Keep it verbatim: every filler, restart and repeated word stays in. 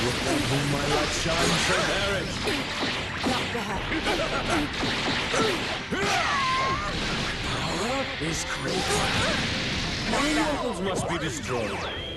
upon whom my light shines shall perish. Not bad. Power is great. My mortals must be destroyed.